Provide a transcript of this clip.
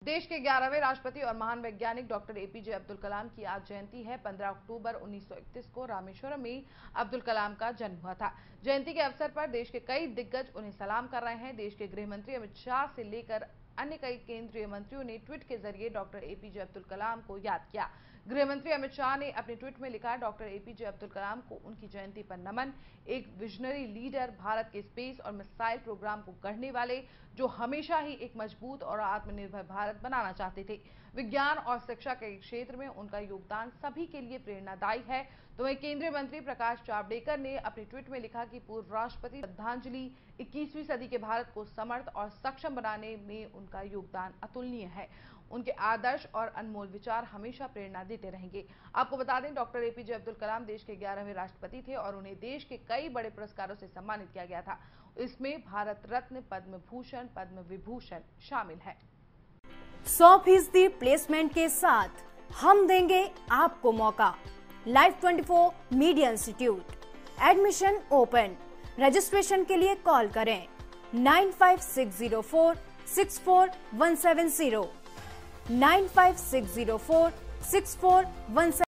देश के 11वें राष्ट्रपति और महान वैज्ञानिक डॉक्टर एपीजे अब्दुल कलाम की आज जयंती है। 15 अक्टूबर 1931 को रामेश्वरम में अब्दुल कलाम का जन्म हुआ था। जयंती के अवसर पर देश के कई दिग्गज उन्हें सलाम कर रहे हैं। देश के गृह मंत्री अमित शाह से लेकर अन्य कई केंद्रीय मंत्रियों ने ट्वीट के जरिए डॉक्टर एपीजे अब्दुल कलाम को याद किया। गृह मंत्री अमित शाह ने अपने ट्वीट में लिखा, डॉक्टर एपीजे अब्दुल कलाम को उनकी जयंती पर नमन। एक विजनरी लीडर, भारत के स्पेस और मिसाइल प्रोग्राम को गढ़ने वाले, जो हमेशा ही एक मजबूत और आत्मनिर्भर भारत बनाना चाहते थे। विज्ञान और शिक्षा के क्षेत्र में उनका योगदान सभी के लिए प्रेरणादायी है। तो वहीं केंद्रीय मंत्री प्रकाश जावड़ेकर ने अपने ट्वीट में लिखा कि पूर्व राष्ट्रपति श्रद्धांजलि, 21वीं सदी के भारत को समर्थ और सक्षम बनाने में उनका योगदान अतुलनीय है। उनके आदर्श और अनमोल विचार हमेशा प्रेरणा देते रहेंगे। आपको बता दें, डॉक्टर एपीजे अब्दुल कलाम देश के 11वें राष्ट्रपति थे और उन्हें देश के कई बड़े पुरस्कारों से सम्मानित किया गया था। इसमें भारत रत्न, पद्म भूषण, पद्म विभूषण शामिल है। 100% प्लेसमेंट के साथ हम देंगे आपको मौका। Live 24 media institute, admission open. Registration के लिए कॉल करें 95604 64170 95604 64170।